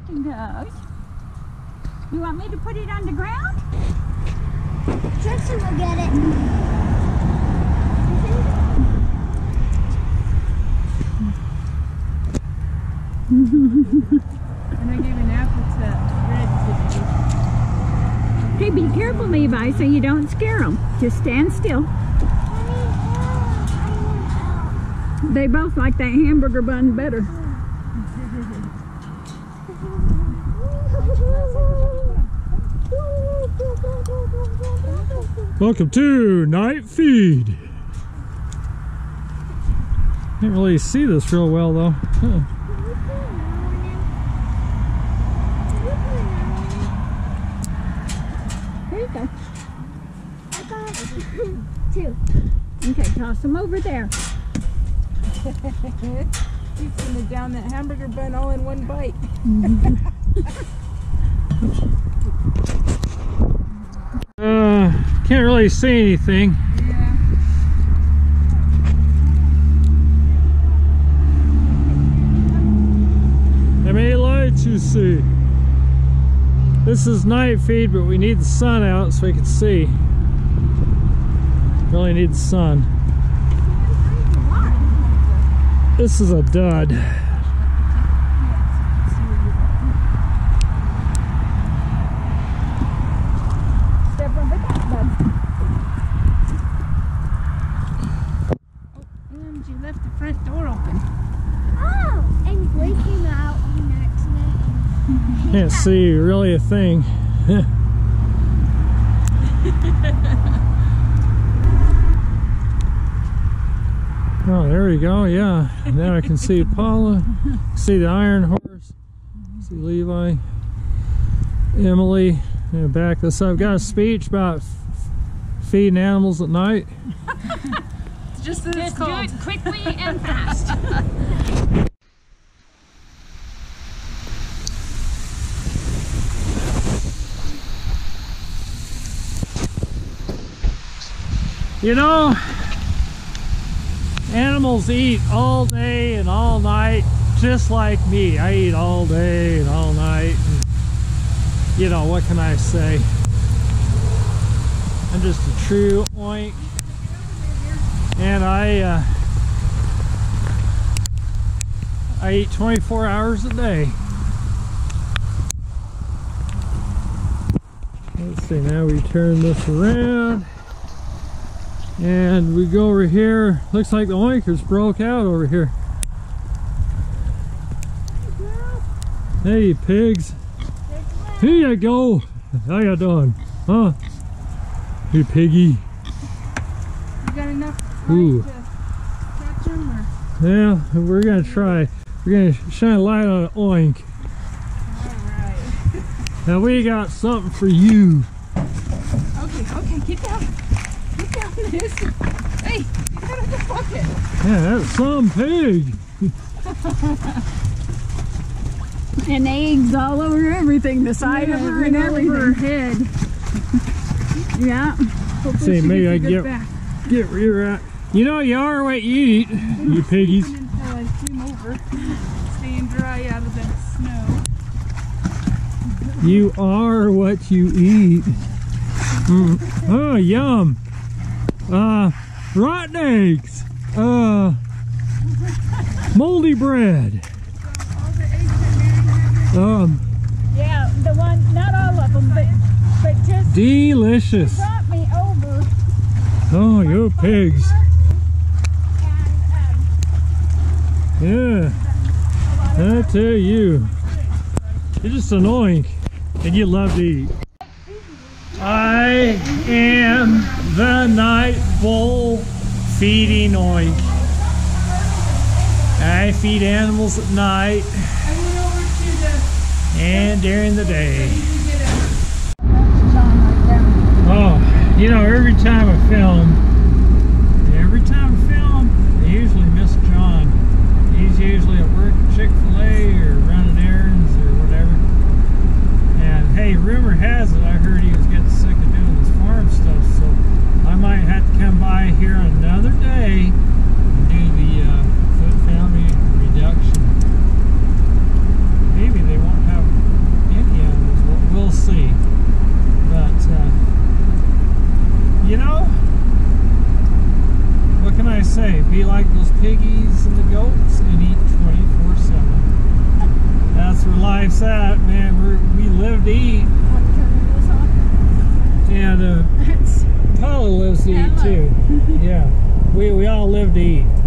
chicken goes. You want me to put it on the ground? Trixie will get it. And I gave an apple to Red today. Okay, be careful, Levi, so you don't scare them. Just stand still. They both like that hamburger bun better. Welcome to Night Feed. Can't really see this real well though. Here you go. I got 2. Okay, toss them over there. He's gonna down that hamburger bun all in one bite. Can't really see anything. Yeah. How many lights you see? This is Night Feed, but we need the sun out so we can see. Really need the sun. This is a dud. Step over that, bud. And you left the front door open. Oh, and we came out on accident. Can't see really a thing. Oh, there we go. Yeah, now I can see Paula, see the Iron Horse, see Levi, Emily. Back this up. Got a speech about feeding animals at night. Just that it's Just do cold. it quickly and fast. You know, animals eat all day and all night, just like me. I eat all day and all night. And, you know, what can I say? I'm just a true oink. And I eat 24 hours a day. Let's see, now we turn this around. And we go over here. Looks like the oinkers broke out over here. Hey, pigs. Here you go. How you doing? Huh? Hey, piggy. You got enough Ooh. light to catch them, or? Yeah, we're gonna try. We're gonna shine a light on an oink. Alright. Now we got something for you. Okay, get down. Get down this. Hey, get out of the bucket. Yeah, that's some pig. And eggs all over everything, the side of her and everything. Over her head. Yeah. Hopefully See, she maybe gets I a can good back. get where you're at. You know, you are what you eat, you piggies. Until I came over, staying dry out of that snow. You are what you eat. Oh, yum. Rotten eggs. Moldy bread. All the eggs that Mary had. Yeah, the one, not all of them, but just Delicious. brought me over. Oh, you pigs. And, Yeah. I tell you. You're just an oink, and you love to eat. I am the night bowl feeding oink. I feed animals at night I went over to the and during the day. to get a Oh, you know, every time I film, I usually miss John. He's usually at work at Chick-fil-A or running errands or whatever. And hey, rumor has it, I heard he was getting sick of doing this farm stuff, so I might have to come by here another day and do the foot family reduction. Maybe they won't have say, be like those piggies and the goats and eat 24/7. That's where life's at, man. We live to eat. Want to turn this off? And Paula lives to eat too. Yeah, we all live to eat.